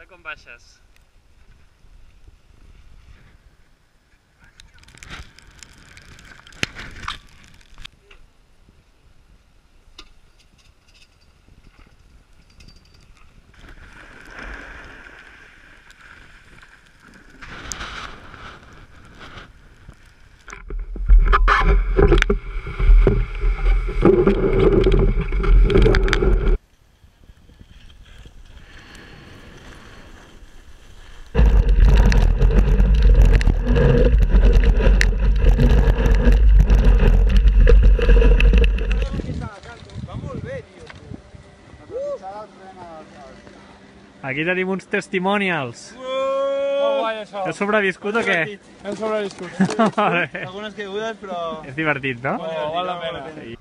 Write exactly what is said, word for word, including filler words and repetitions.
com baixes? Aquí tenim uns testimonials. Molt guai, això. Heu sobreviscut o què? Hem sobreviscut. Vale. Algunes caigudes, però... És divertit, no? Oh, val la pena. Sí.